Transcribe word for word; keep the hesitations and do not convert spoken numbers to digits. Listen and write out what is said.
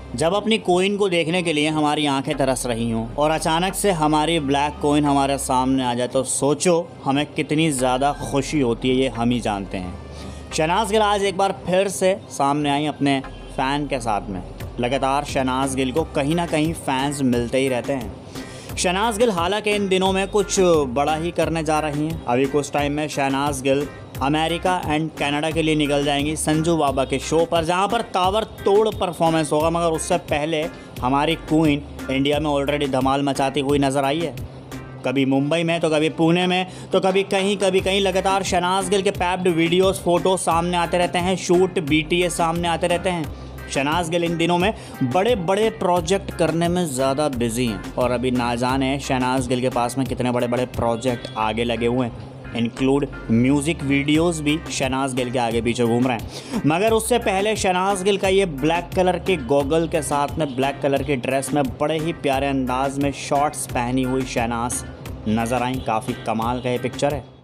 जब अपनी कोइन को देखने के लिए हमारी आंखें तरस रही हों और अचानक से हमारी ब्लैक कोइन हमारे सामने आ जाए तो सोचो हमें कितनी ज़्यादा खुशी होती है, ये हम ही जानते हैं। शहनाज गिल आज एक बार फिर से सामने आई अपने फ़ैन के साथ में। लगातार शहनाज गिल को कहीं ना कहीं फैंस मिलते ही रहते हैं। शहनाज गिल हालांकि इन दिनों में कुछ बड़ा ही करने जा रही हैं। अभी कुछ टाइम में Shehnaaz Gill America and Canada के लिए निकल जाएंगी संजू बाबा के शो पर, जहां पर तावर तोड़ परफॉर्मेंस होगा। मगर उससे पहले हमारी क्वीन इंडिया में ऑलरेडी धमाल मचाती हुई नज़र आई है। कभी मुंबई में तो कभी पुणे में तो कभी कहीं कभी कहीं लगातार शहनाज गिल के पैप्ड वीडियोस फोटो सामने आते रहते हैं, शूट बीटीएस सामने आते रहते हैं। शहनाज गिल इन दिनों में बड़े बड़े प्रोजेक्ट करने में ज़्यादा बिजी हैं और अभी ना जाने शहनाज गिल के पास में कितने बड़े बड़े प्रोजेक्ट आगे लगे हुए हैं। इंक्लूड म्यूज़िक वीडियोस भी शहनाज गिल के आगे पीछे घूम रहे हैं। मगर उससे पहले शहनाज गिल का ये ब्लैक कलर के गॉगल के साथ में ब्लैक कलर की ड्रेस में बड़े ही प्यारे अंदाज में शॉर्ट्स पहनी हुई शहनाज नज़र आई। काफ़ी कमाल का ये पिक्चर है।